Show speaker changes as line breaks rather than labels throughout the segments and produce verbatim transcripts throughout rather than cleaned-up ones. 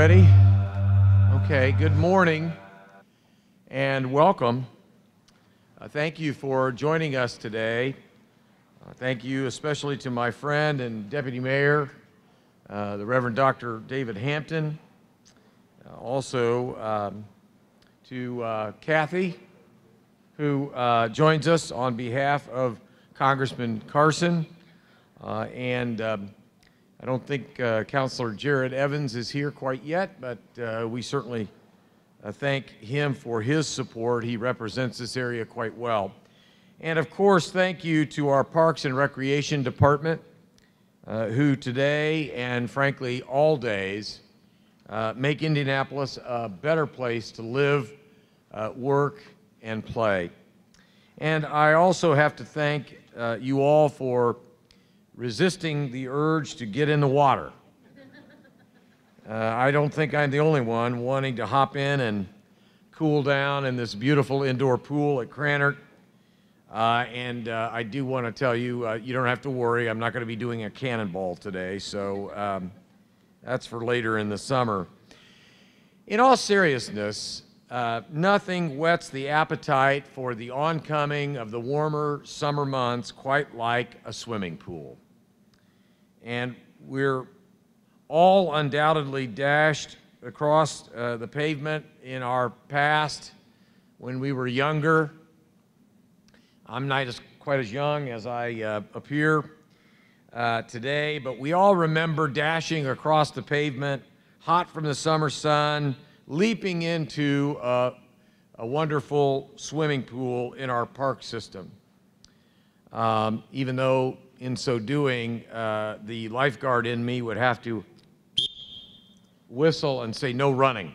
ready? Okay, good morning and welcome. Uh, thank you for joining us today. Uh, thank you especially to my friend and Deputy Mayor, uh, the Reverend Doctor David Hampton. Uh, also um, to uh, Kathy, who uh, joins us on behalf of Congressman Carson. Uh, and um, I don't think uh, Councilor Jared Evans is here quite yet, but uh, we certainly uh, thank him for his support. He represents this area quite well. And of course, thank you to our Parks and Recreation Department, uh, who today and frankly all days uh, make Indianapolis a better place to live, uh, work, and play. And I also have to thank uh, you all for resisting the urge to get in the water. Uh, I don't think I'm the only one wanting to hop in and cool down in this beautiful indoor pool at Krannert. Uh, and uh, I do want to tell you, uh, you don't have to worry, I'm not going to be doing a cannonball today, so um, that's for later in the summer. In all seriousness, uh, nothing whets the appetite for the oncoming of the warmer summer months quite like a swimming pool. And we're all undoubtedly dashed across uh, the pavement in our past when we were younger. I'm not as, quite as young as I uh, appear uh, today, but we all remember dashing across the pavement, hot from the summer sun, leaping into uh, a wonderful swimming pool in our park system. Um, even though in so doing, uh, the lifeguard in me would have to whistle and say, no running.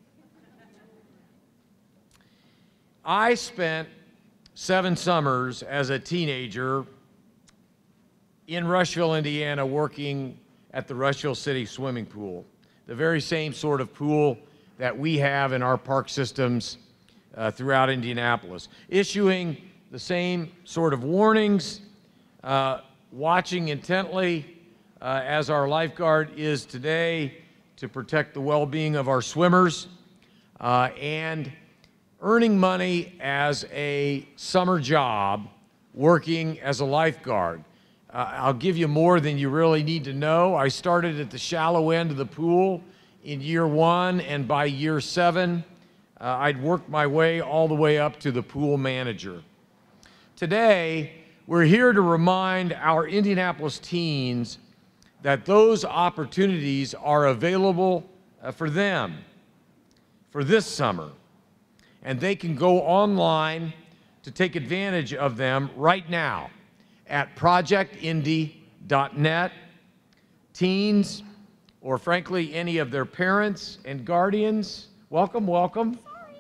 I spent seven summers as a teenager in Rushville, Indiana, working at the Rushville City Swimming Pool, the very same sort of pool that we have in our park systems uh, throughout Indianapolis, issuing the same sort of warnings, uh, watching intently uh, as our lifeguard is today to protect the well-being of our swimmers, uh, and earning money as a summer job working as a lifeguard. Uh, I'll give you more than you really need to know. I started at the shallow end of the pool in year one, and by year seven, uh, I'd worked my way all the way up to the pool manager. Today, we're here to remind our Indianapolis teens that those opportunities are available uh, for them for this summer. And they can go online to take advantage of them right now at project indy dot net. Teens, or frankly, any of their parents and guardians, welcome, welcome.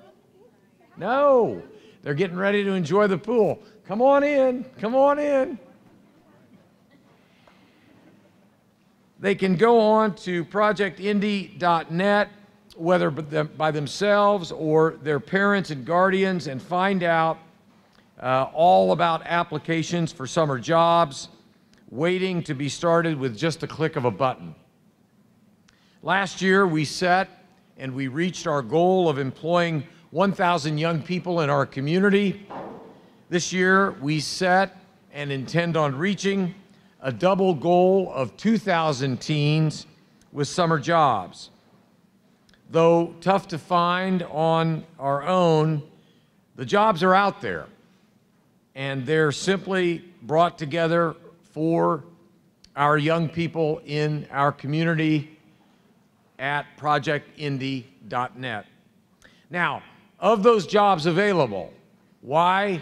No, they're getting ready to enjoy the pool. Come on in, come on in. They can go on to project indy dot net, whether by themselves or their parents and guardians, and find out uh, all about applications for summer jobs waiting to be started with just a click of a button. Last year, we set and we reached our goal of employing one thousand young people in our community. This year, we set and intend on reaching a double goal of two thousand teens with summer jobs. Though tough to find on our own, the jobs are out there, and they're simply brought together for our young people in our community at project indy dot net. Now, of those jobs available, why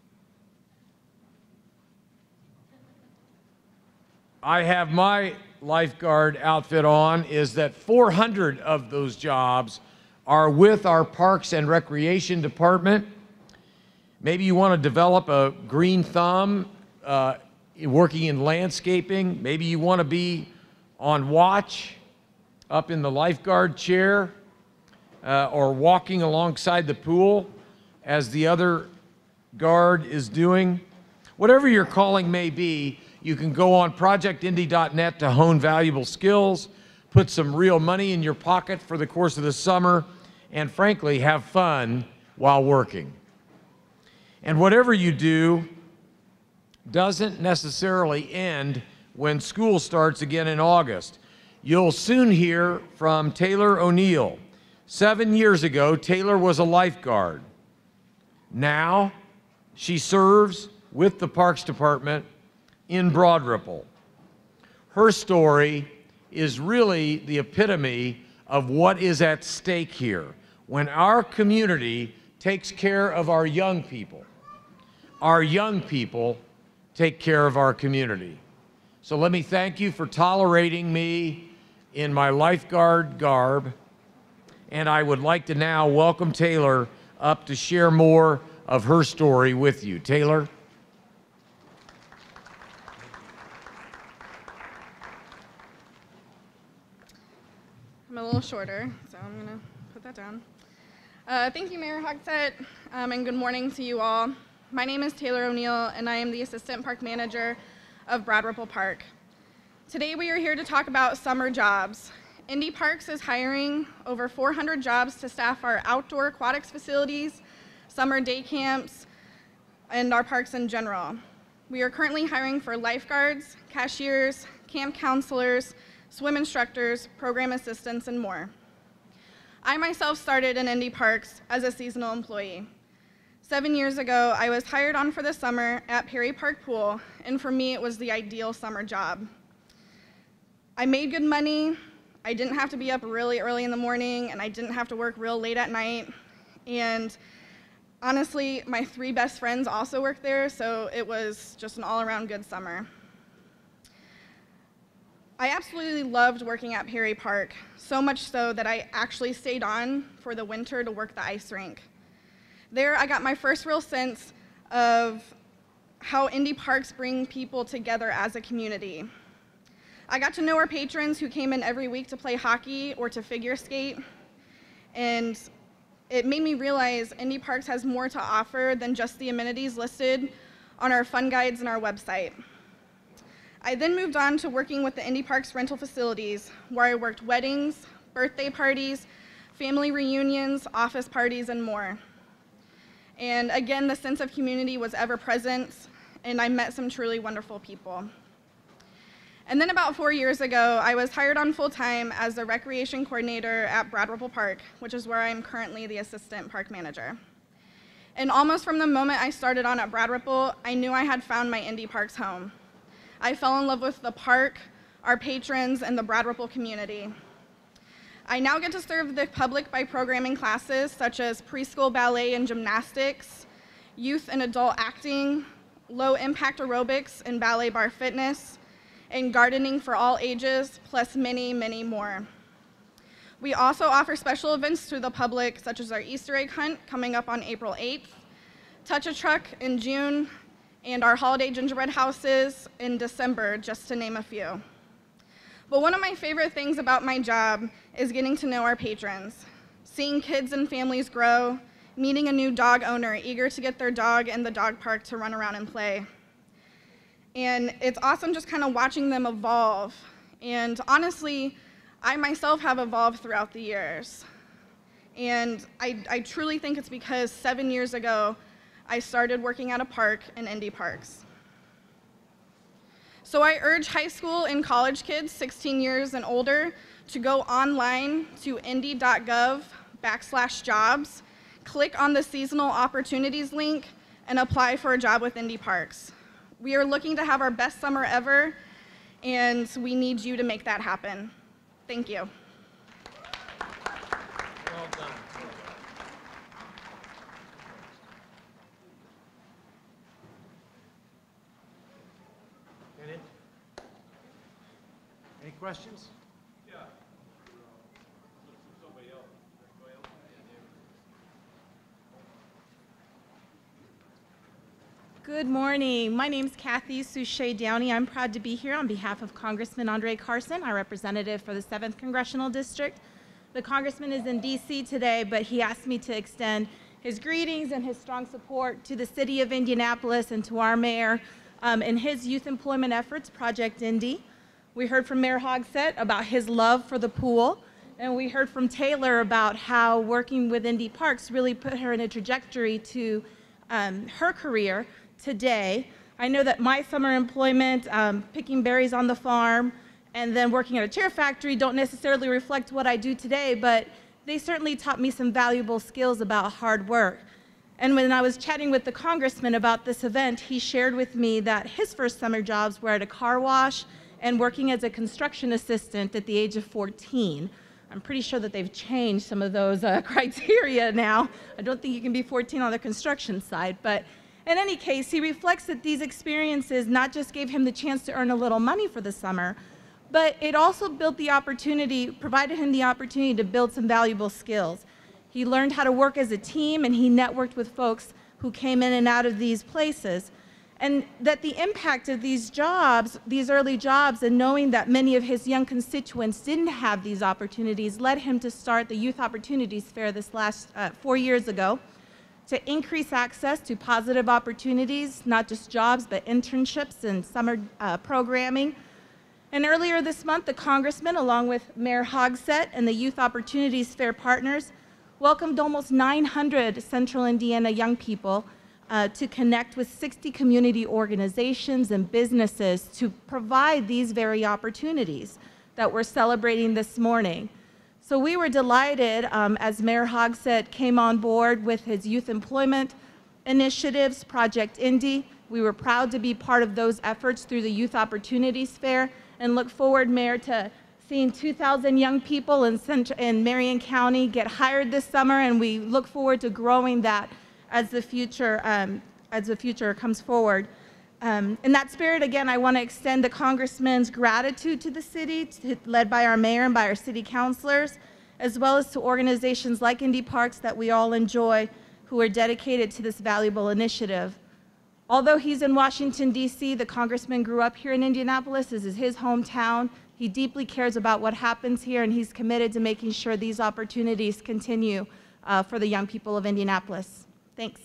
I have my lifeguard outfit on is that four hundred of those jobs are with our Parks and Recreation Department. Maybe you want to develop a green thumb uh, working in landscaping. Maybe you want to be on watch up in the lifeguard chair uh, or walking alongside the pool as the other guard is doing. Whatever your calling may be, you can go on project indy dot net to hone valuable skills, put some real money in your pocket for the course of the summer, and frankly, have fun while working. And whatever you do doesn't necessarily end when school starts again in August. You'll soon hear from Taylor O'Neill. Seven years ago, Taylor was a lifeguard. Now, she serves with the Parks Department in Broad Ripple. Her story is really the epitome of what is at stake here when our community takes care of our young people. Our young people take care of our community. So let me thank you for tolerating me in my lifeguard garb, and I would like to now welcome Taylor up to share more of her story with you. Taylor?
I'm a little shorter, so I'm going to put that down. Uh, thank you, Mayor Hogsett, um, and good morning to you all. My name is Taylor O'Neill, and I am the Assistant Park Manager of Broad Ripple Park. Today we are here to talk about summer jobs. Indy Parks is hiring over four hundred jobs to staff our outdoor aquatics facilities, summer day camps, and our parks in general. We are currently hiring for lifeguards, cashiers, camp counselors, swim instructors, program assistants, and more. I myself started in Indy Parks as a seasonal employee. Seven years ago, I was hired on for the summer at Perry Park Pool, and for me, it was the ideal summer job. I made good money, I didn't have to be up really early in the morning, and I didn't have to work real late at night, and honestly, my three best friends also worked there, so it was just an all-around good summer. I absolutely loved working at Perry Park, so much so that I actually stayed on for the winter to work the ice rink. There, I got my first real sense of how Indy Parks bring people together as a community. I got to know our patrons who came in every week to play hockey or to figure skate, and it made me realize Indy Parks has more to offer than just the amenities listed on our fun guides and our website. I then moved on to working with the Indy Parks rental facilities, where I worked weddings, birthday parties, family reunions, office parties, and more. And again, the sense of community was ever present, and I met some truly wonderful people. And then about four years ago, I was hired on full-time as a recreation coordinator at Broad Ripple Park, which is where I am currently the assistant park manager. And almost from the moment I started on at Broad Ripple, I knew I had found my Indy Parks home. I fell in love with the park, our patrons, and the Broad Ripple community. I now get to serve the public by programming classes such as preschool ballet and gymnastics, youth and adult acting, low-impact aerobics and ballet bar fitness, and gardening for all ages, plus many, many more. We also offer special events to the public, such as our Easter egg hunt coming up on April eighth, Touch a Truck in June, and our holiday gingerbread houses in December, just to name a few. But one of my favorite things about my job is getting to know our patrons, seeing kids and families grow, meeting a new dog owner eager to get their dog in the dog park to run around and play. And it's awesome just kind of watching them evolve. And honestly, I myself have evolved throughout the years. And I, I truly think it's because seven years ago, I started working at a park in Indy Parks. So I urge high school and college kids sixteen years and older to go online to indy.gov backslash jobs, click on the seasonal opportunities link, and apply for a job with Indy Parks. We are looking to have our best summer ever, and we need you to make that happen. Thank you.
Well done. Any, any questions? Yeah. Somebody else.
Good morning. My name is Kathy Suchet Downey. I'm proud to be here on behalf of Congressman Andre Carson, our representative for the seventh Congressional District. The Congressman is in D C today, but he asked me to extend his greetings and his strong support to the City of Indianapolis and to our mayor um, in his youth employment efforts, Project Indy. We heard from Mayor Hogsett about his love for the pool, and we heard from Taylor about how working with Indy Parks really put her in a trajectory to um, her career today. I know that my summer employment, um, picking berries on the farm, and then working at a chair factory don't necessarily reflect what I do today, but they certainly taught me some valuable skills about hard work. And when I was chatting with the congressman about this event, he shared with me that his first summer jobs were at a car wash and working as a construction assistant at the age of fourteen. I'm pretty sure that they've changed some of those uh, criteria now. I don't think you can be fourteen on the construction side, but in any case, he reflects that these experiences not just gave him the chance to earn a little money for the summer, but it also built the opportunity, provided him the opportunity to build some valuable skills. He learned how to work as a team, and he networked with folks who came in and out of these places. And that the impact of these jobs, these early jobs, and knowing that many of his young constituents didn't have these opportunities led him to start the Youth Opportunities Fair this last uh, four years ago to increase access to positive opportunities, not just jobs, but internships and summer uh, programming. And earlier this month, the congressman, along with Mayor Hogsett and the Youth Opportunities Fair partners, welcomed almost nine hundred Central Indiana young people uh, to connect with sixty community organizations and businesses to provide these very opportunities that we're celebrating this morning. So we were delighted um, as Mayor Hogsett came on board with his youth employment initiatives, Project Indy. We were proud to be part of those efforts through the Youth Opportunities Fair and look forward, Mayor, to seeing two thousand young people in, Central, in Marion County get hired this summer, and we look forward to growing that as the future, um, as the future comes forward. Um, in that spirit, again, I want to extend the Congressman's gratitude to the city, to, led by our mayor and by our city councilors, as well as to organizations like Indy Parks that we all enjoy, who are dedicated to this valuable initiative. Although he's in Washington, D C, the Congressman grew up here in Indianapolis. This is his hometown. He deeply cares about what happens here, and he's committed to making sure these opportunities continue uh, for the young people of Indianapolis. Thanks.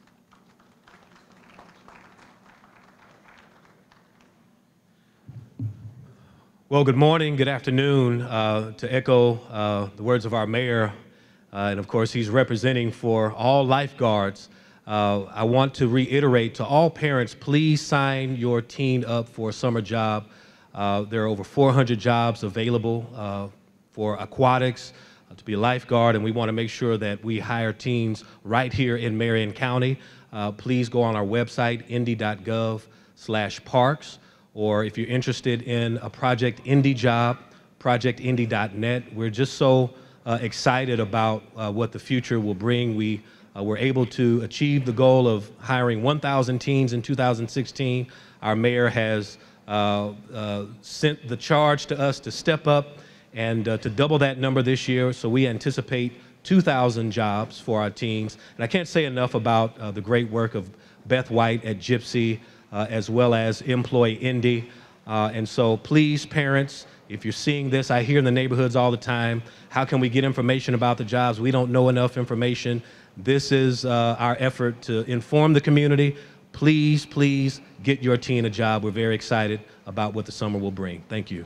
Well, good morning, good afternoon. Uh, to echo uh, the words of our mayor, uh, and of course he's representing for all lifeguards, uh, I want to reiterate to all parents, please sign your teen up for a summer job. Uh, there are over four hundred jobs available uh, for aquatics, uh, to be a lifeguard, and we want to make sure that we hire teens right here in Marion County. Uh, please go on our website, indy dot gov slash parks. Or if you're interested in a Project Indy job, project indy dot net. We're just so uh, excited about uh, what the future will bring. We uh, were able to achieve the goal of hiring one thousand teens in two thousand sixteen. Our mayor has uh, uh, sent the charge to us to step up and uh, to double that number this year. So we anticipate two thousand jobs for our teens. And I can't say enough about uh, the great work of Beth White at Gypsy, Uh, as well as Employ Indy. Uh, and so please, parents, if you're seeing this, I hear in the neighborhoods all the time, how can we get information about the jobs? We don't know enough information. This is uh, our effort to inform the community. Please, please get your teen a job. We're very excited about what the summer will bring. Thank you.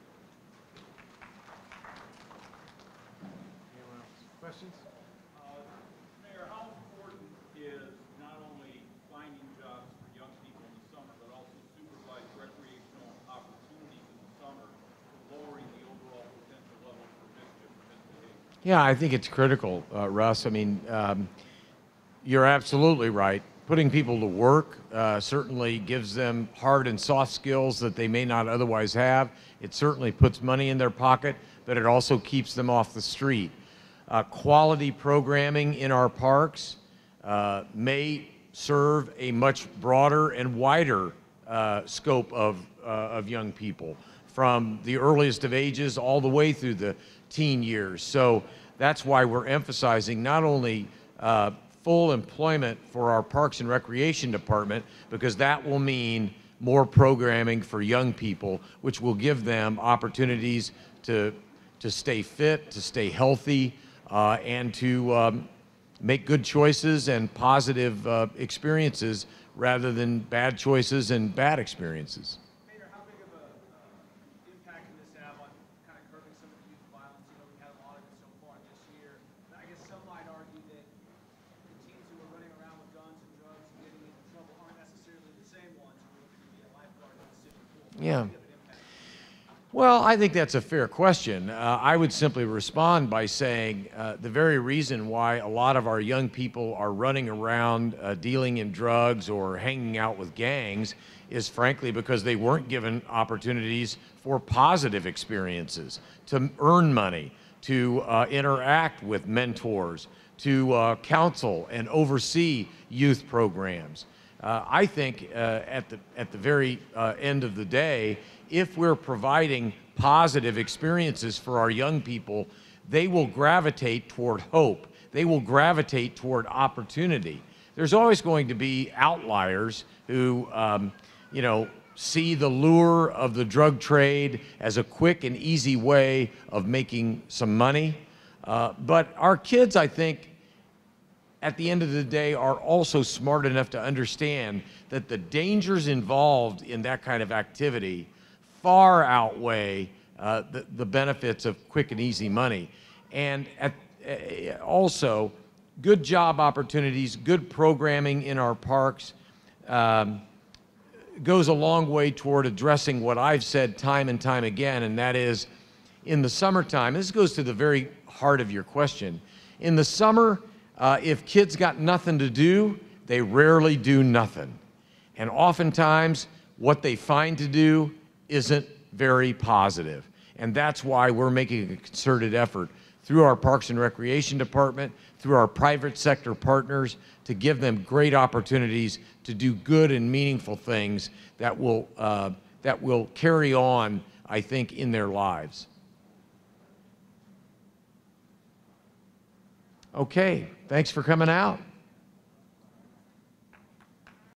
Yeah, I think it's critical, uh, Russ. I mean, um, you're absolutely right. Putting people to work uh, certainly gives them hard and soft skills that they may not otherwise have. It certainly puts money in their pocket, but it also keeps them off the street. Uh, quality programming in our parks uh, may serve a much broader and wider uh, scope of, uh, of young people, from the earliest of ages all the way through the teen years. So that's why we're emphasizing not only uh, full employment for our Parks and Recreation Department, because that will mean more programming for young people, which will give them opportunities to, to stay fit, to stay healthy, uh, and to um, make good choices and positive uh, experiences rather than bad choices and bad experiences.
Mayor, how big of a uh,
Yeah. Well, I think that's a fair question. Uh, I would simply respond by saying uh, the very reason why a lot of our young people are running around uh, dealing in drugs or hanging out with gangs is frankly because they weren't given opportunities for positive experiences, to earn money, to uh, interact with mentors, to uh, counsel and oversee youth programs. Uh, I think uh, at the at the very uh, end of the day, if we're providing positive experiences for our young people, they will gravitate toward hope. They will gravitate toward opportunity. There's always going to be outliers who, um, you know, see the lure of the drug trade as a quick and easy way of making some money. Uh, but our kids, I think, at the end of the day, are also smart enough to understand that the dangers involved in that kind of activity far outweigh uh, the, the benefits of quick and easy money. And at, uh, also, good job opportunities, good programming in our parks um, goes a long way toward addressing what I've said time and time again, and that is, in the summertime, this goes to the very heart of your question. In the summer, uh, if kids got nothing to do, they rarely do nothing. And oftentimes, what they find to do isn't very positive. And that's why we're making a concerted effort through our Parks and Recreation Department, through our private sector partners, to give them great opportunities to do good and meaningful things that will, uh, that will carry on, I think, in their lives. Okay, thanks for coming out.